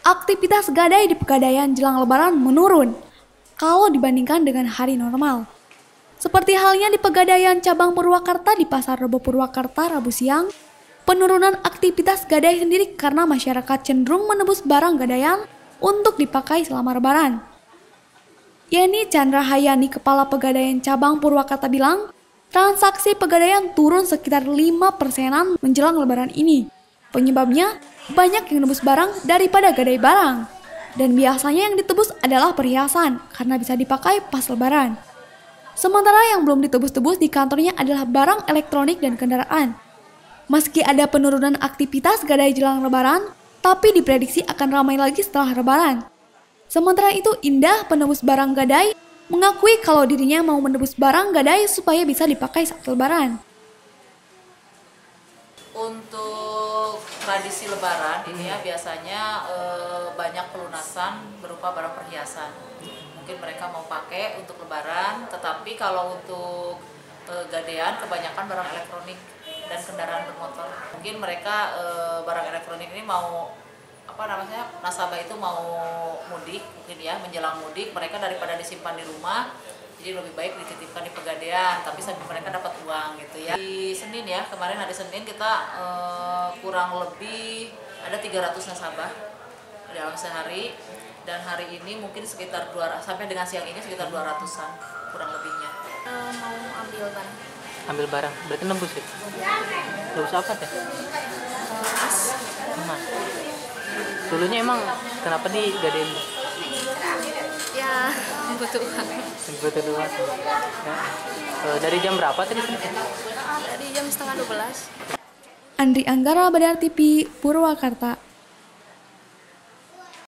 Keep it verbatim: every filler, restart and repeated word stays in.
aktivitas gadai di Pegadaian jelang Lebaran menurun kalau dibandingkan dengan hari normal. Seperti halnya di Pegadaian cabang Purwakarta di Pasar Rebo Purwakarta Rabu siang, penurunan aktivitas gadai sendiri karena masyarakat cenderung menebus barang gadaian untuk dipakai selama Lebaran. Yani Chandra Hayani, Kepala Pegadaian cabang Purwakarta bilang, transaksi pegadaian turun sekitar lima persenan menjelang Lebaran ini. Penyebabnya, banyak yang nebus barang daripada gadai barang. Dan biasanya yang ditebus adalah perhiasan, karena bisa dipakai pas Lebaran. Sementara yang belum ditebus-tebus di kantornya adalah barang elektronik dan kendaraan. Meski ada penurunan aktivitas gadai jelang Lebaran, tapi diprediksi akan ramai lagi setelah Lebaran. Sementara itu, Indah, penebus barang gadai, mengakui kalau dirinya mau menebus barang gadai supaya bisa dipakai saat Lebaran. Untuk tradisi Lebaran ini ya biasanya e, banyak pelunasan berupa barang perhiasan. Mungkin mereka mau pakai untuk Lebaran, tetapi kalau untuk e, gadean kebanyakan barang elektronik dan kendaraan bermotor. Mungkin mereka e, barang elektronik ini mau apa namanya nasabah itu mau mudik mungkin ya menjelang mudik, mereka daripada disimpan di rumah. Jadi lebih baik dititipkan di Pegadaian, tapi sambil mereka dapat uang gitu ya. Di Senin ya, kemarin hari Senin kita eh, kurang lebih ada tiga ratus nasabah dalam sehari, dan hari ini mungkin sekitar dua ratus, sampai dengan siang ini sekitar dua ratusan kurang lebihnya. Uh, mau ambil barang. Ambil barang, berarti nembus ya? Nembus apa teh? Emas. Emas. Dulunya emang kenapa digadein? Ya, butuh uang. Butuh uang. Ya. E, dari jam berapa tadi? Dari jam setengah dua belas. Andri Anggara, Badar T V, Purwakarta.